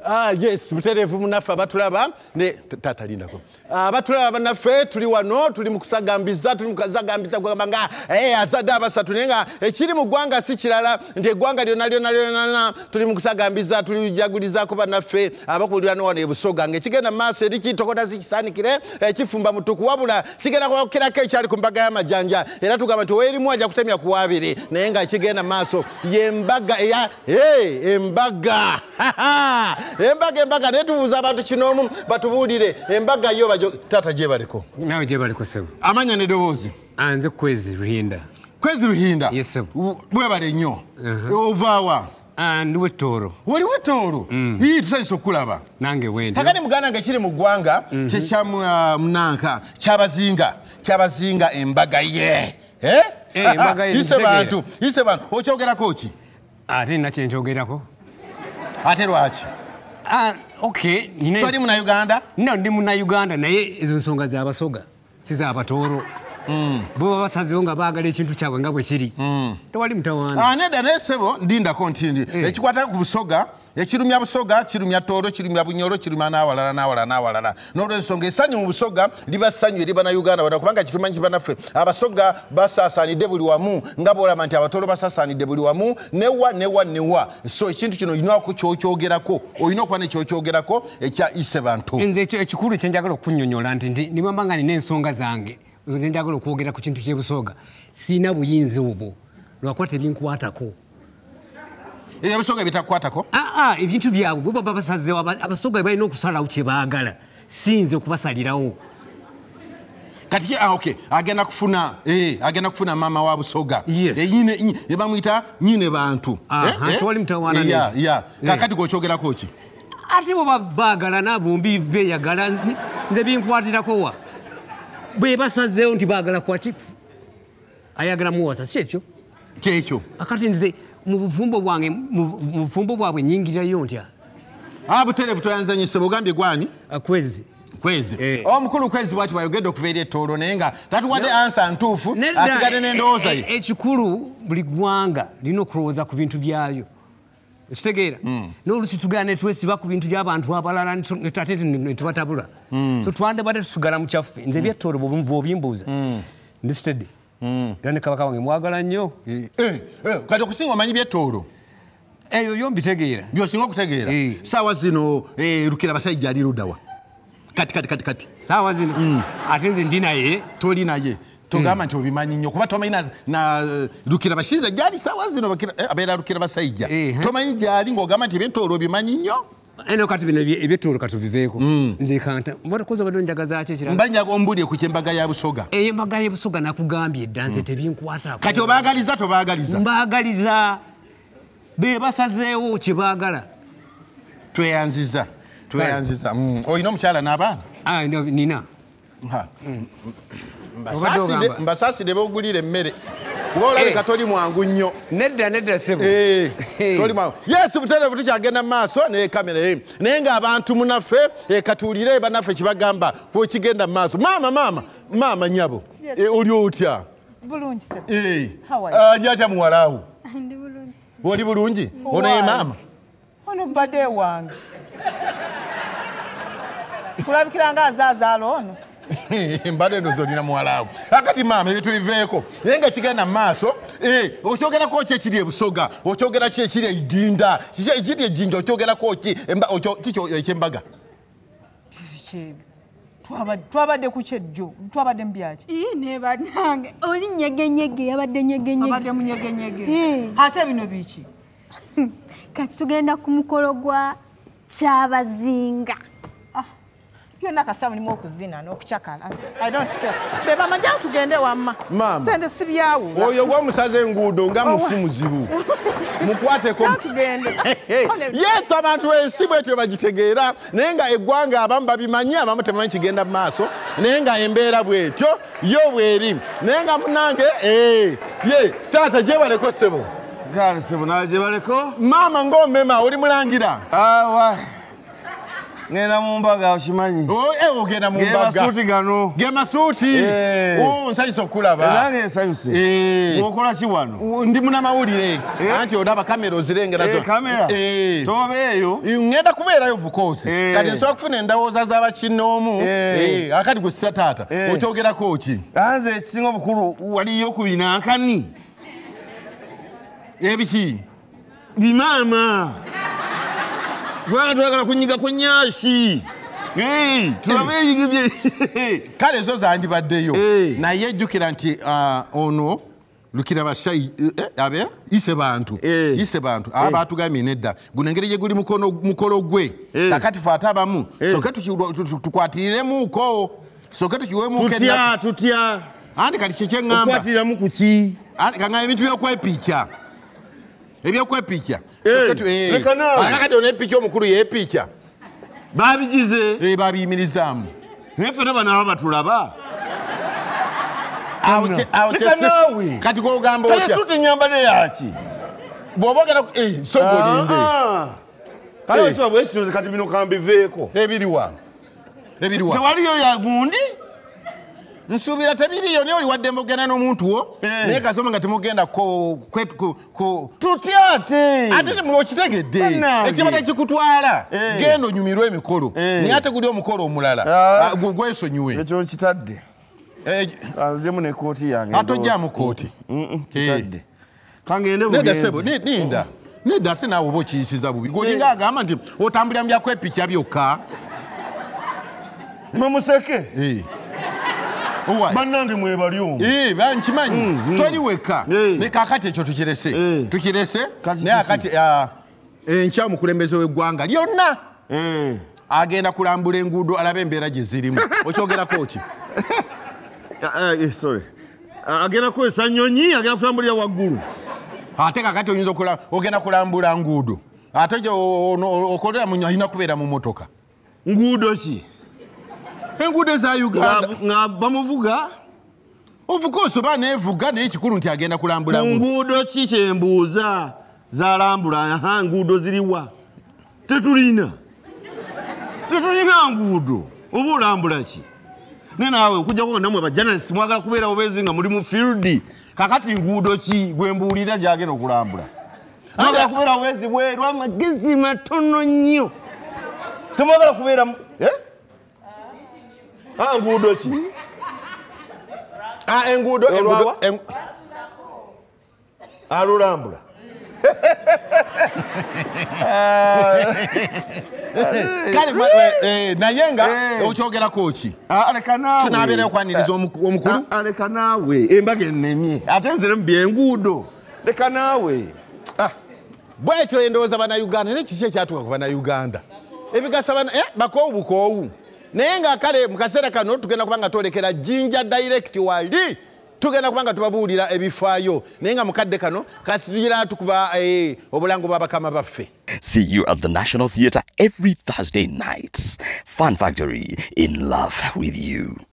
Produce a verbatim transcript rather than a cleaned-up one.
Ah yes, muterevu munafa abatulaba ne tata lindako. Abatulaba banafe tuli wano tuli mukusagambiza tuli mukazagambiza kugamba nga eh azadde abasatu nenga ekiri mu gwanga si kirala nti eggwanga lyonna lyonna lyonna tuli mukusagambiza tuli jaguliza ko banafe abakulirano wano ebusoga ngekigenda maaso eri kitokota zikisanikire ekifumba mutuku wabula kigenda kwokirako ekyali ku mbaga y'amajanja era tugamba nti weerimu ajja kutemya ku wabiri naye nga kigenda maaso yembaga eya hey embaga embaga embaga netubuuza abantu kinomu batubuulire embaga yo bajo tata gye baliko nawe gye baliko sebo amanya nedowoozi anze kwezi ruhinda kwezi ruhinda yes sebo bwe bale nnyo ovaawa ndi wettoolo wali wettoolo ii tusalisa okulaba nange wendi kakati muganda nga kiri mu ggwanga kyekya munanka kyabazinga kyabazinga embaga ye ise bantu ise bantu okyogerako ki ate nina kyenkyogerako ate lwaki Ah, okay. Toli muna Uganda? No, ndi muna Uganda naye ezo nsonga za basoga. Siza abatooro. Mm. Bo basazewo nga baagala ekintu kyabwe nga bwe kiri. Mm. Tewali mutawaana. Ah, nedda nesebo ndinda kontindi. Eh. Ekikwata ku busoga, ekirumya busoga, kirumya tooro, kirumya bunyoro, kirumya n'awalala n'awalala n'awalala. N'olw'ensonga essanyu mu busoga liba ssanyu eri bana Uganda wano kubanga kitumanyi banaffe. Abasoga basaasaanidde buli wamu nga bw'olaba nti abatooro basaasaanidde buli wamu newa newa newa. So ekintu kino olina okukyogerako, olina okuba nekyokyogerako ekya ise bantu. Nze ekikulu kye njagala okunnyonnyola nti ndi bw'embanga nina ensonga zange. Nze njagala okwogera ku kintu ky'ebusoga. Siina buyinza obwo. Lwakuba tebinkwatako. Ebisoga bitakwatako? Ah ah, ebintu byabwe bo baba basazeewo abasoga balina okusalawo kye baagala. Sinze okubasalirawo. Kati ah okay, agenda kufuna eh agenda kufuna mama wa busoga. Yes. E nyine ebamuyita nyine bantu. Ah, eh? Tewali mutawaana ne. Yeah, yeah. Kakati gochogerako ki? Ate bo baagala nabombi beyagala nze binkwatirako wa. Bwe basazeewo nti baagala kwati ayagala muwasa si ekyo kyekyo akati nze mu bufumbo bwange mu bufumbo bwabwe nyingirayo ntya abuterevu toyanzanyise bugambye gwani kwezi kwezi eh. Omukulu kwezi bwati bayogedde okuveera ettoolo naye nga tatuwadde ansa ntuufu asigadde n'endowooza ye ekikulu buli ggwanga lina okulowooza ku bintu byayo ekitegeera n'olusi tugenda ne twesiba ku bintu by'abantu abalala ate ne tubatabula so twandibadde tusigala mu kyaffe nze byettoolo bw'obimbuuza ndisitedde era ne kabaka wange mwagala nnyo kati okusinga omanyi byettoolo eyo byo mbitegeera byosinga okutegeera saawa zino Lukira Basajja ali luddawa kati kati kati kati saawa zino ate nze ndi naye toli naye togamba nti obimanyi nnyo kuba tomanyi na Lukira Basajja gyali saawa zino abeera Lukira Basajja tomanyi gyali ng'ogamba nti ebyettoolo obimanyi nnyo eno kati bino ebyettoolo katubiveeko nze kanta mbatakoza badde njagaza ki ekirala mbanya ombulye ku kyembaga ya busoga eyo embaga ya busoga nakugambye edda nze tebinkwata kati obaagaliza tobaagaliza mbaagaliza be basazeewo kye baagala tweyanziza tweyanziza olina omukyala n'abaana nina mbasaasire boogulire emmere kuba olabika toli mwangu nnyo nedda nedda sebo toli mwangu yes buterevu tukyagenda mu maaso naye kamera ye naye ng'abantu munaffe katuulire banaffe kyebagamba fe okigenda mu maaso maama maama maama nyabo oli otya bulungi sebo ali atya muwalaawo oli bulungi ono ye maama ono badde wange kulabikira nga azaazaala ono mbadde ndo zolina muwalaawo akati maama ebyo tubiveeko naye nga kigenda mu maaso okyogerako ki ekiri ebusoga okyogera ki ekiri ejjinda ekiri ejjinja okyogerako ki ekyembaga twabadde ku kyejjo twabadde mu byaki nebanange oli nyegenyege yabadde nyegenyege abadde mu nyegenyege ate bino biki kati tugenda ku mukolo gwa Kyabazinga byonna akasawo nimu okuzina n'okucakala I don't care beba manjawo tugende wamma sente si byawula oyo gw'omusaze enguudo nga mufu muzibu mukwateko tugende yes abantu ensi bwetyo bagitegeera naye nga eggwanga abamu babimanyi abamu tebamanyi kigenda mu maaso naye nga embeera bwetyo yo bweri naye nga munange ye taata gyebaleko ssebo gale sebo na gyebaleko maama ng'omema oli mulangira awa ngenda mu mbaga okimanyi. Oh, eh ogenda mu mbaga. Ge masuuti gano. Ge masuuti. Oh, nsanyusa okulaba. Nange nsanyuse. Eh. Okola ki wano? Ndi muna mawulire. Anti odaba kamera ozirengera zo. Eh, kamera. Eh. Tobeeyo. Ngenda kubeerayo of course. Kati nsobola kufuna endowooza z'abakinoomu. Eh. Akati gwe sita taata. Okyogerako ki? Anze ekisinga obukulu waliyo ku binankani. Ebiki? Bimaama. Gwanga twagala kunyiga ku nnyaasi. Hey, tulabeeyigibye. Kale zo zandibaddeyo. Naye jjukira nti ono lukira bashayi abe ise bantu ise bantu aba atugambye nedda guno engeri gye guli mukono mukolo gwe kakati fata abamu soke tukwatiriremuuko soke tukiwemuuko tutya tutya andi kati kyekye ngamba okwatiramu ku ki andi kangamba ebintu byokwepiikya ebyokwepiikya kakati ono epiikya omukulu yeepiikya babigize babiyimirizaamu naye ffena bano aba batulaba kati kogamba otya suti nyambane yaki bwoba ogenda sogolinde kale okiba bwekituze kati bino kambiveeko ebiriwa ebiriwa tewaliyo ya gundi nsuubira tebiriyo naye oli wadde mugenda n'omuntu wo naye kasoma nga temugenda tutya ate ate okitegedde ekibata kikutwala genda onyumirwa emikolo naye ate guli omukolo omulala gwesonyiwe ekyo nkitadde azemu ne kooti yange atojja mu kooti kitadde kangende bugenzi ninda nedda ate naawe oba okiyisiza bubi golinga agamba nti otambulira mu byakwepikya byokka mumuseke bannange mwebali omwo nkimanyi toli wekka ne kakati ekyo tukirese tukirese naye akati enkya omukulembeze w'eggwanga lyonna agenda kulambula enguudo alabe embeera gye zirimu okyogerako ki sorry agenda kukozesa nnyonyi agenda kutambulira waggulu ate kakati oyinza ogenda kulambula nguudo ate okolera mu alina kubeera mu motoka nguudo ki enguudo eza Uganda nga bamuvuga ovuga osoba neevuga naye ekikulu nti agenda kulambula nguudo ki kyembuuza zalambula aha nguudo ziriwa tetulina tetulina nguudo oba olambula ki ne naawe okujjako nga namwe bajanalisi mwagala kubeera obeezi nga muli mu field kakati nguudo ki gwembuulira gyagenda okulambula mwagala kubeera obeezi bweru amagezi matono nnyo temwagala kubeera nguudo ki enguudo alulambula kale naye nga okyogerako ki tunabeerayo okwaniriza omukulu leka naawe embaga ennemye ate nziremu byenguudo leka naawe bwekyo endowooza bannayuganda naye kiki ekyatuuka ku bannayuganda ebigasa bakoowu bukoowu naye nga kale mu kaseera kano tugenda kuba nga twolekera Jinja direct wali tugenda kuba nga tubabuulira ebifaayo naye nga mukadde kano kasi tugira tukuba obulango bw'abakama baffe. See you at the National Theatre every Thursday night. Fun Factory, in love with you.